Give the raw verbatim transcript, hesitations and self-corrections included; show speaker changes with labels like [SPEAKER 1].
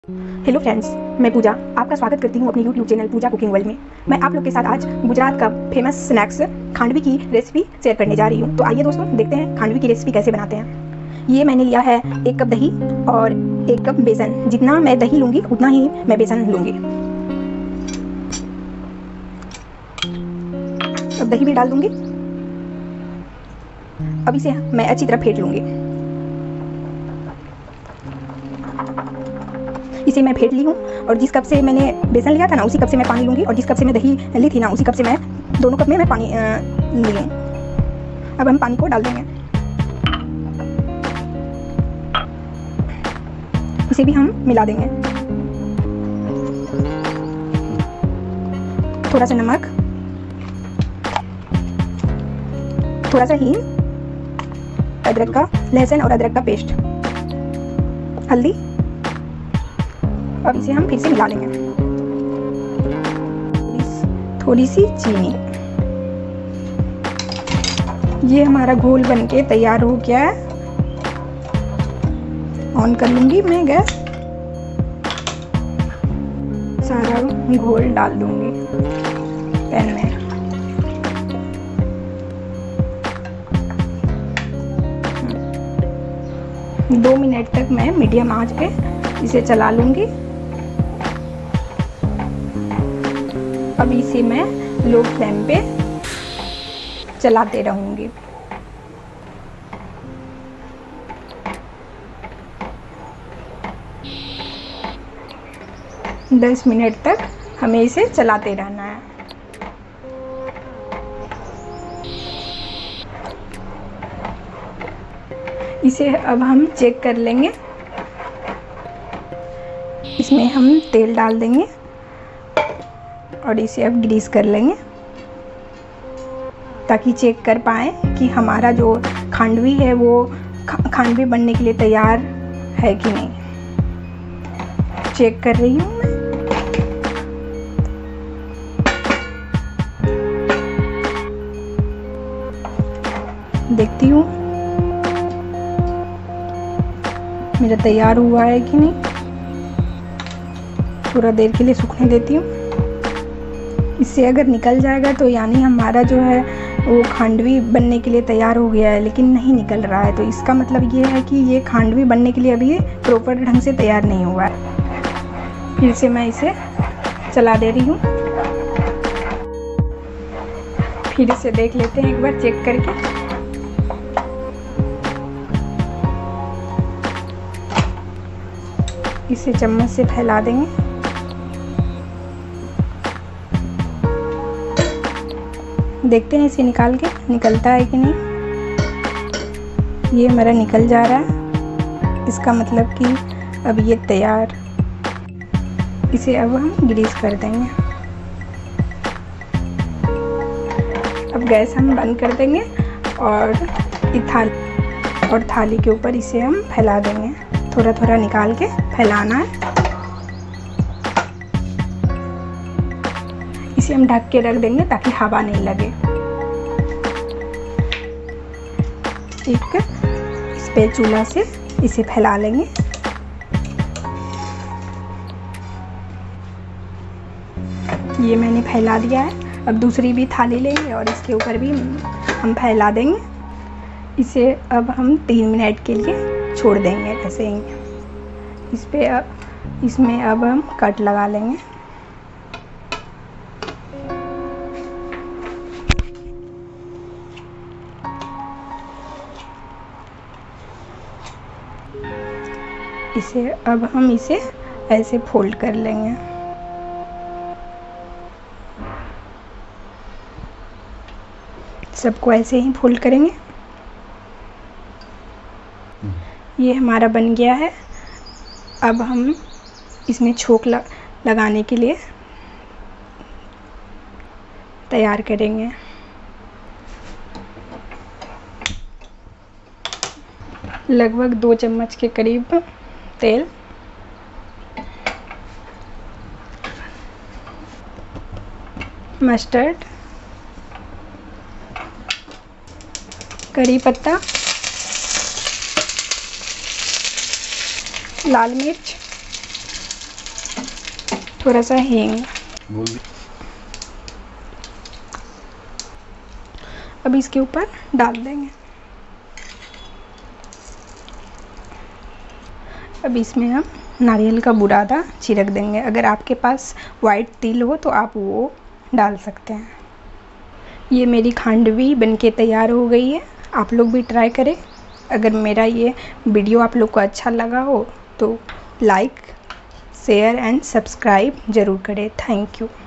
[SPEAKER 1] Hello friends, मैं पूजा आपका स्वागत करती हूँ अपने YouTube channel Pooja cooking world में। मैं आप लोग के साथ आज गुजरात का फेमस स्नैक्स खांडवी की रेसिपी शेयर करने जा रही हूँ। तो आइए दोस्तों, देखते हैं खांडवी की रेसिपी कैसे बनाते हैं। ये मैंने लिया है एक कप दही और एक कप बेसन। जितना मैं दही लूँगी उतना ही मैं बेसन लूँगी। अब दही भी डाल दूँगी। अब इसे मैं अच्छी तरह फेंट लूँगी। इसे मैं फेंट ली हूँ और जिस कप से मैंने बेसन लिया था ना, उसी कप से मैं पानी लूँगी, और जिस कप से मैं दही ली थी ना, उसी कप से मैं दोनों कप में मैं पानी ली हूँ। अब हम पानी को डाल देंगे। इसे भी हम मिला देंगे। थोड़ा सा नमक, थोड़ा सा हींग, अदरक का लहसुन और अदरक का पेस्ट, हल्दी। अब इसे हम फिर से मिला लेंगे। थोड़ी सी चीनी। ये हमारा घोल बनके तैयार हो गया है। ऑन कर लूंगी मैं गैस। सारा घोल डाल दूंगी पैन में। दो मिनट तक मैं मीडियम आंच पे इसे चला लूंगी। अब इसे मैं लो फ्लेम पे चलाते रहूंगी। दस मिनट तक हमें इसे चलाते रहना है। इसे अब हम चेक कर लेंगे। इसमें हम तेल डाल देंगे और इसे अब ग्रीस कर लेंगे ताकि चेक कर पाए कि हमारा जो खांडवी है वो खांडवी बनने के लिए तैयार है कि नहीं। चेक कर रही हूँ मैं। देखती हूँ मेरा तैयार हुआ है कि नहीं। थोड़ा देर के लिए सूखने देती हूँ। इससे अगर निकल जाएगा तो यानी हमारा जो है वो खांडवी बनने के लिए तैयार हो गया है, लेकिन नहीं निकल रहा है तो इसका मतलब ये है कि ये खांडवी बनने के लिए अभी प्रॉपर ढंग से तैयार नहीं हुआ है। फिर से मैं इसे चला दे रही हूँ। फिर इसे देख लेते हैं एक बार चेक करके। इसे चम्मच से फैला देंगे। देखते हैं इसे निकाल के निकलता है कि नहीं। ये हमारा निकल जा रहा है, इसका मतलब कि अब ये तैयार। इसे अब हम ग्रीस कर देंगे। अब गैस हम बंद कर देंगे और थाली और थाली के ऊपर इसे हम फैला देंगे। थोड़ा थोड़ा निकाल के फैलाना है। इसे हम ढक के रख देंगे ताकि हवा नहीं लगे। एक स्पैचुला से इसे फैला लेंगे। ये मैंने फैला दिया है। अब दूसरी भी थाली लेंगे और इसके ऊपर भी हम फैला देंगे। इसे अब हम तीन मिनट के लिए छोड़ देंगे ऐसे ही। इस पे अब इसमें अब हम कट लगा लेंगे। इसे अब हम इसे ऐसे फोल्ड कर लेंगे। सबको ऐसे ही फोल्ड करेंगे। ये हमारा बन गया है। अब हम इसमें छोंक लगाने के लिए तैयार करेंगे। लगभग दो चम्मच के करीब तेल, मस्टर्ड, करी पत्ता, लाल मिर्च, थोड़ा सा हींग। अब इसके ऊपर डाल देंगे। अब इसमें हम नारियल का बुरादा छिड़क देंगे। अगर आपके पास वाइट तिल हो तो आप वो डाल सकते हैं। ये मेरी खांडवी बनके तैयार हो गई है। आप लोग भी ट्राई करें। अगर मेरा ये वीडियो आप लोग को अच्छा लगा हो तो लाइक, शेयर एंड सब्सक्राइब ज़रूर करें। Thank you.